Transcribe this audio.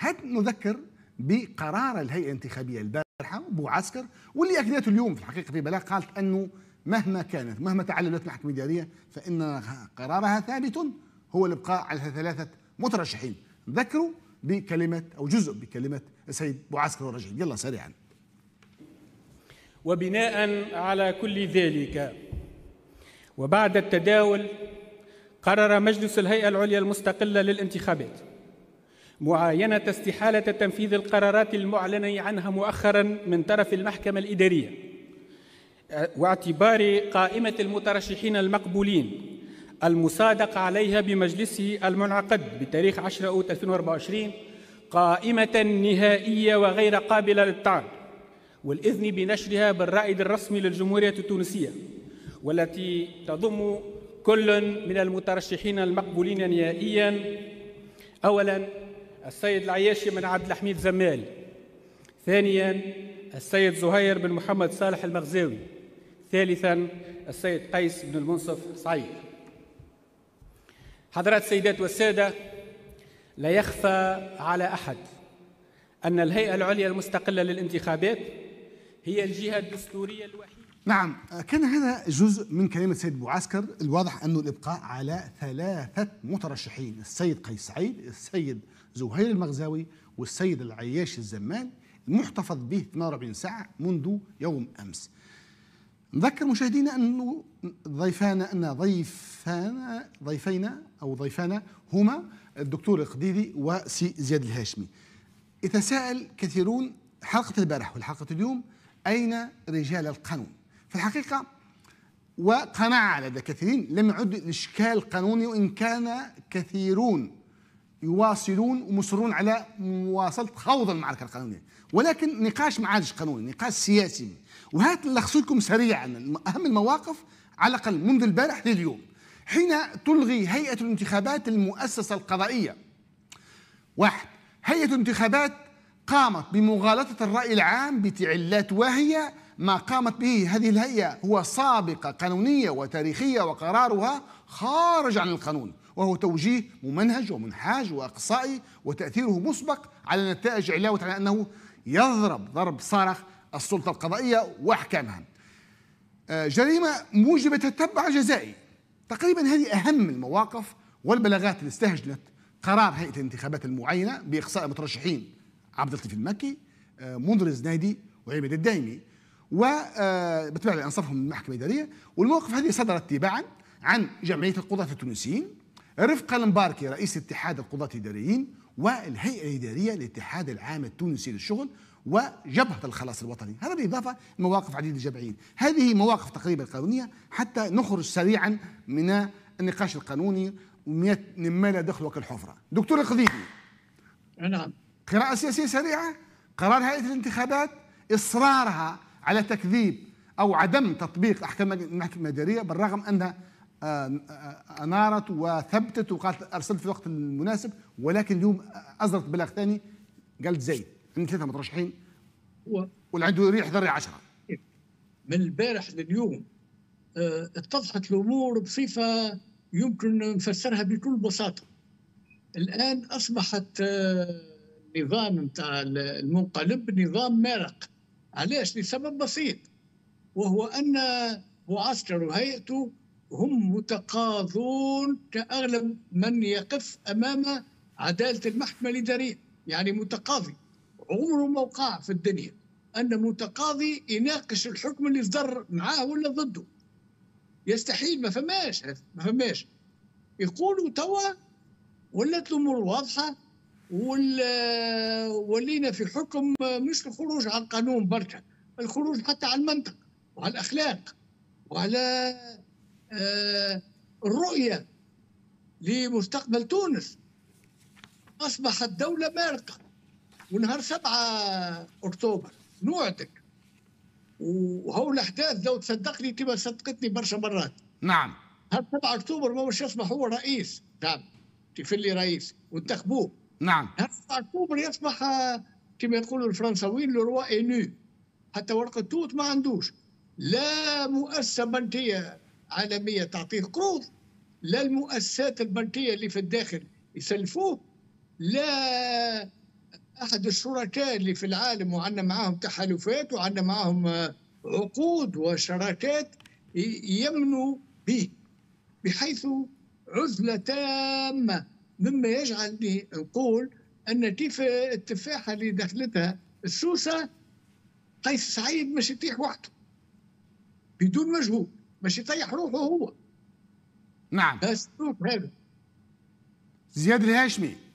هات نذكر بقرار الهيئة الانتخابية البارحة بمعسكر، واللي أكدته اليوم في الحقيقة في بلاغ، قالت أنه مهما كانت مهما تعللت المحكمة الإدارية فإن قرارها ثابت، هو الإبقاء على 3 مترشحين. ذكروا بكلمة أو جزء بكلمة السيد معسكر والرجعي، يلا سريعا. وبناء على كل ذلك وبعد التداول، قرر مجلس الهيئة العليا المستقلة للانتخابات معاينة استحالة تنفيذ القرارات المعلن عنها مؤخرا من طرف المحكمة الإدارية، واعتبار قائمة المترشحين المقبولين المصادق عليها بمجلسه المنعقد بتاريخ 10 أوت 2024 قائمة نهائية وغير قابلة للطعن، والإذن بنشرها بالرائد الرسمي للجمهورية التونسية، والتي تضم كل من المترشحين المقبولين نهائيا: أولا السيد العياشي بن عبد الحميد زمال، ثانيا السيد زهير بن محمد صالح المغزاوي، ثالثا السيد قيس بن المنصف سعيد. حضرات السيدات والسادة، لا يخفى على أحد أن الهيئة العليا المستقلة للانتخابات هي الجهة الدستورية الوحيدة. نعم، كان هذا جزء من كلمة السيد معسكر. الواضح أنه الإبقاء على 3 مترشحين: السيد قيس سعيد، السيد زهير المغزاوي، والسيد العياشي الزمال، المحتفظ به 48 ساعة منذ يوم أمس. نذكر مشاهدينا أنه ضيفانا هما الدكتور القديدي وسي زياد الهاشمي. يتساءل كثيرون حلقة البارح والحلقة اليوم: أين رجال القانون؟ في الحقيقة وقناعة لدى كثيرين لم يعد الإشكال قانوني، وإن كان كثيرون يواصلون ومصرون على مواصلة خوض المعركة القانونية، ولكن نقاش ما عادش قانوني، نقاش سياسي. وهات نلخص لكم سريعا أهم المواقف على الأقل منذ البارح لليوم، حين تلغي هيئة الانتخابات المؤسسة القضائية. 1. هيئة الانتخابات قامت بمغالطة الرأي العام بتعلات واهية. ما قامت به هذه الهيئة هو سابقة قانونية وتاريخية، وقرارها خارج عن القانون، وهو توجيه ممنهج ومنهاج وإقصائي، وتأثيره مسبق على نتائج علاوة على أنه يضرب ضرب صارخ السلطة القضائية وأحكامها. جريمة موجبة تتبع جزائي. تقريبا هذه أهم المواقف والبلاغات اللي استهجنت قرار هيئة الانتخابات المعينة بإقصاء المترشحين عبد اللطيف المكي، منذر الزنايدي، وعماد الدايمي، وبالتبع لأنصافهم من المحكمة الإدارية. والمواقف هذه صدرت تباعا عن جمعية القضاة التونسيين، رفقة المباركي رئيس اتحاد القضاة الإداريين، والهيئة الإدارية للاتحاد العام التونسي للشغل، وجبهة الخلاص الوطني. هذا بالإضافة لمواقف عديدة الجمعيين. هذه مواقف تقريبا قانونية حتى نخرج سريعا من النقاش القانوني مما لا دخل كالحفرة. دكتور القديدي، نعم، قراءة سياسية سريعة. قرار هيئة الانتخابات إصرارها على تكذيب أو عدم تطبيق أحكام المحكمة الإدارية، بالرغم أنها أنارت وثبتت وقالت أرسلت في الوقت المناسب، ولكن اليوم أصدرت بلاغ ثاني قالت زايد من 3 مترشحين واللي عنده ريح ذري 10. من البارح لليوم اتضحت الأمور بصفة يمكن نفسرها بكل بساطة. الآن أصبحت النظام نتاع المنقلب نظام مارق. علاش؟ لسبب بسيط، وهو أن معسكر وهيئته هم متقاضون كأغلب من يقف أمام عدالة المحكمة الإدارية. يعني متقاضي عمره ما وقع في الدنيا أن متقاضي يناقش الحكم اللي صدر معاه ولا ضده. يستحيل، ما فماش. يقولوا توا ولات الأمور واضحة، ولينا في حكم مش الخروج على القانون بركة، الخروج حتى على المنطق وعلى الأخلاق وعلى الرؤية لمستقبل تونس. أصبحت دولة مارقة. ونهار 7 أكتوبر نوعدك، وهو الأحداث لو تصدقني كما صدقتني برشا مرات. نعم، هذا 7 أكتوبر ما هوش يصبح هو رئيس، نعم تفلي رئيس وانتخبوه. نعم، هذا 7 أكتوبر يصبح كما يقولوا الفرنساويين لو روا إنو، حتى ورقة توت ما عندوش. لا مؤسسة بنكية عالمية تعطيه قروض، لا المؤسسات البنكية اللي في الداخل يسلفوه، لا أحد الشركاء اللي في العالم، وعندنا معاهم تحالفات وعندنا معاهم عقود وشراكات يمنوا به، بحيث عزلة تامة، مما يجعلني نقول أن كيف التفاحة اللي دخلتها السوسة قيس سعيد مش يطيح وحده بدون مجهود، مش يطيح روحه هو. نعم. السلوك هذا. زياد الهاشمي.